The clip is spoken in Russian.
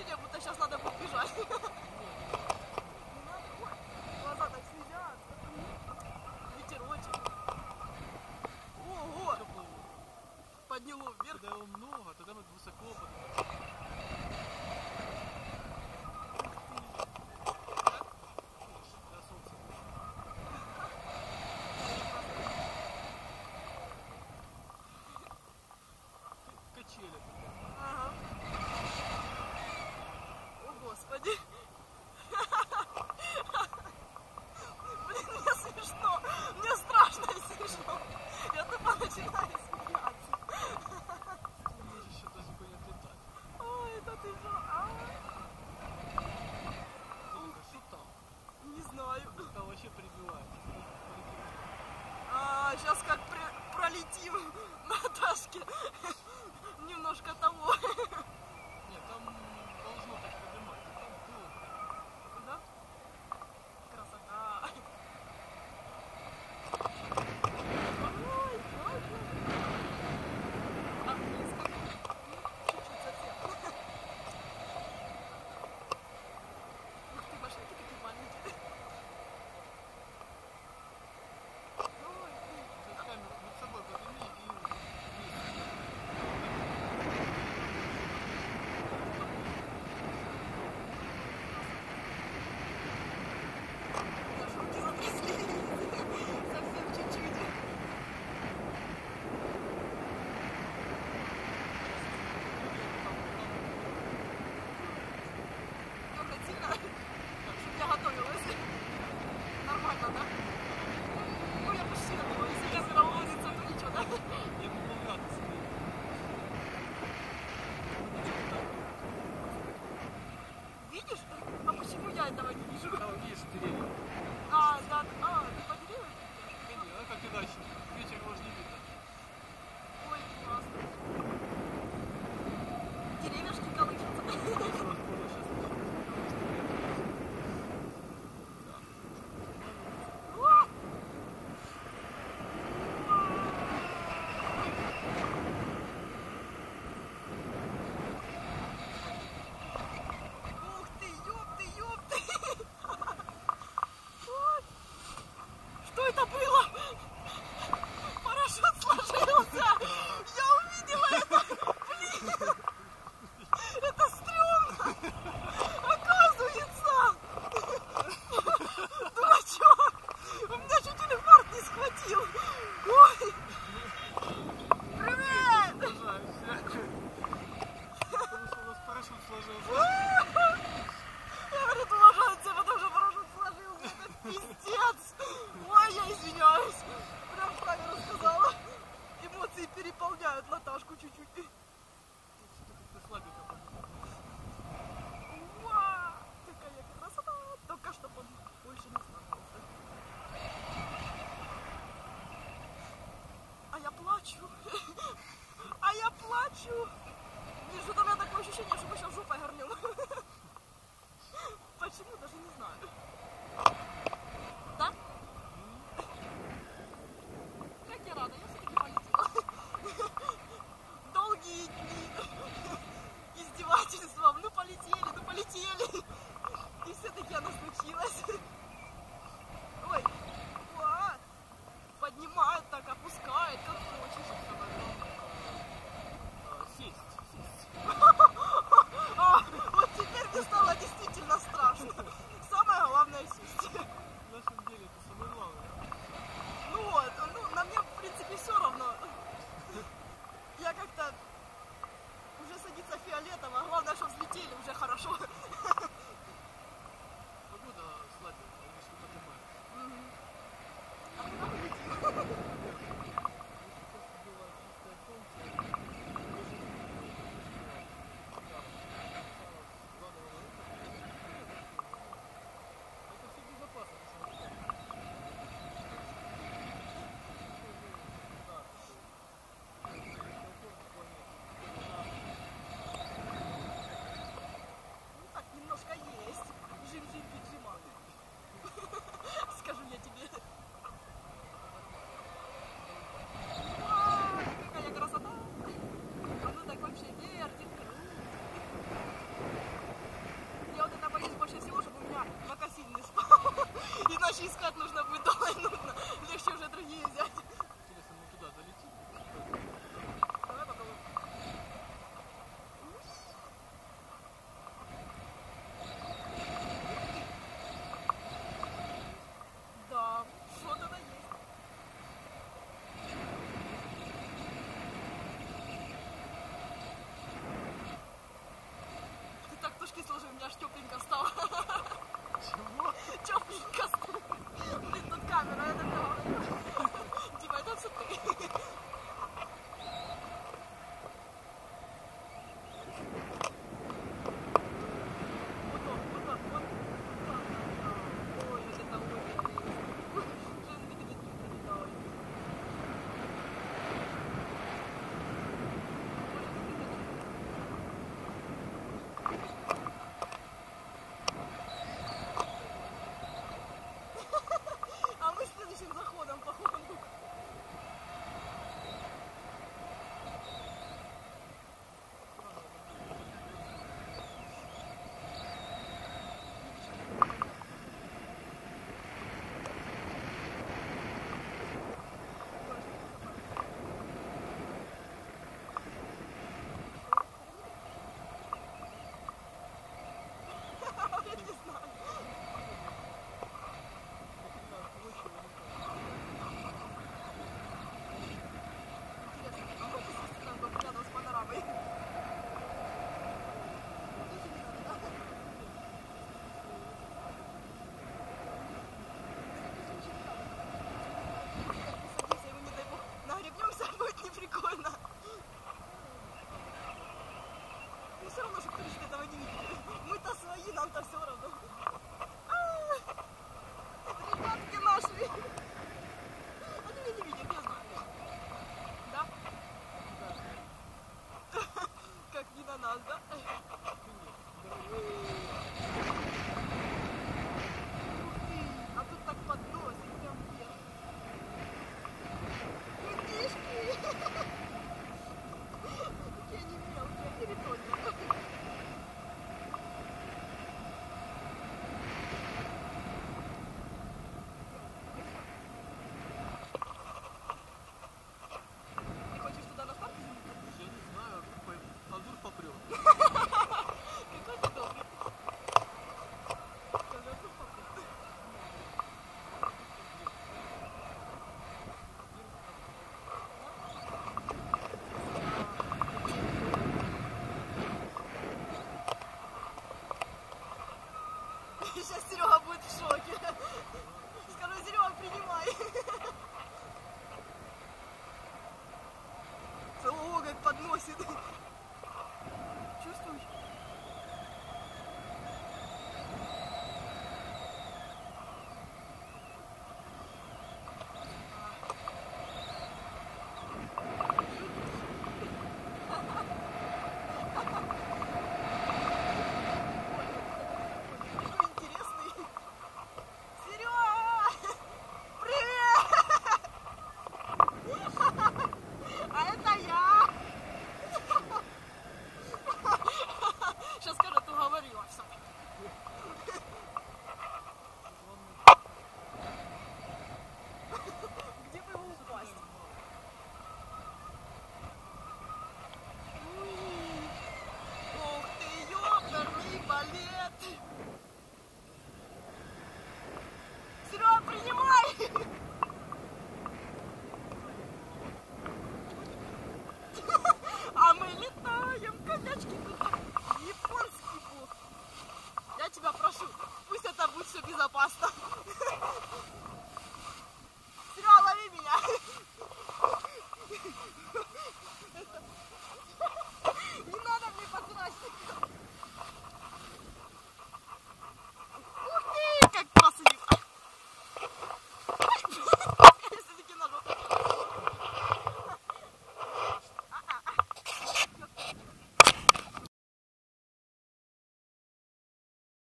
ощущение, будто сейчас надо будет бежать. Не надо, ой, глаза так слезят. Ветерочек. Ого! Подняло вверх. Когда его много, тогда мы высоко поднимаем. Качели. Ага. О, Господи. Блин, мне смешно. Мне страшно и смешно. Я тупо начинаю смеяться. Ты можешь еще даже бы не отлетать. Ой, это ты же... Что там? Не знаю. Там вообще прибивает. Сейчас как пролетим на Ташке. Немножко того. Нет, там должно так поднимать. Там было. Да? Красота. Ой, ладно. А близко? Чуть-чуть совсем. Ух ты, машинки такие маленькие. Ой, Ты камеру над собой подними и вниз. аж руки затряслись. Совсем чуть-чуть. Только сильно. Я готовилась. Нормально, да? Ну, я почти готова. Если камера уловится, то ничего, да? Я могу граться. Видишь? А почему я этого не вижу? Там видишь деревья. Да, ты по деревьям? А как иначе? Ветер его же не видно. Ой, классно. Деревяшки колышутся. Ух ты, ёпты. Ой. Что это было? Парашют сложился. Я увидела это. Блин. Это стрёмно. Оказывается. Дурачок. У меня чуть инфаркт не схватил. Ой. Привет. Потому что у нас парашют сложился. Я говорю, уважается, потому что парашют сложился. Это пиздец. Ой, я извиняюсь. Прям в камеру сказала. Эмоции переполняют Наташку чуть-чуть. Ты слабенько поднимаешь. Уа! Какая красота. Только чтобы он больше не сломался. А я плачу. А я плачу. Вижу, у меня такое ощущение, что мы сейчас жопой горнем. Почему, даже не знаю. Да? Как я рада, я все-таки полетела. Долгие дни издевательством. Ну полетели. И все-таки оно случилось. Ой, уа! Поднимают так, опускают, как хочешь. Сесть. Вот теперь мне стало действительно страшно. Самое главное сесть. На самом деле это самое главное. Ну вот, на мне в принципе все равно. Я как-то уже садится фиолетово, главное, что взлетели уже хорошо. Погода слабенькая. подушки сложи, у меня аж тепленько стало. Чего? Тепленько стало. Блин, тут камера, я так говорю. Дима, это все ты. А мы следующим заходом, походу. Я не знаю. Интересно, а можно сесть там вот рядом с панорамой? Если мы, не дай бог, нагребнемся, будет неприкольно. Ну все равно, что туристы этого не видели. Мы-то свои, нам-то все равно. Ребятки нашли. Они меня не видят, я знаю. Да? Как не на нас, да?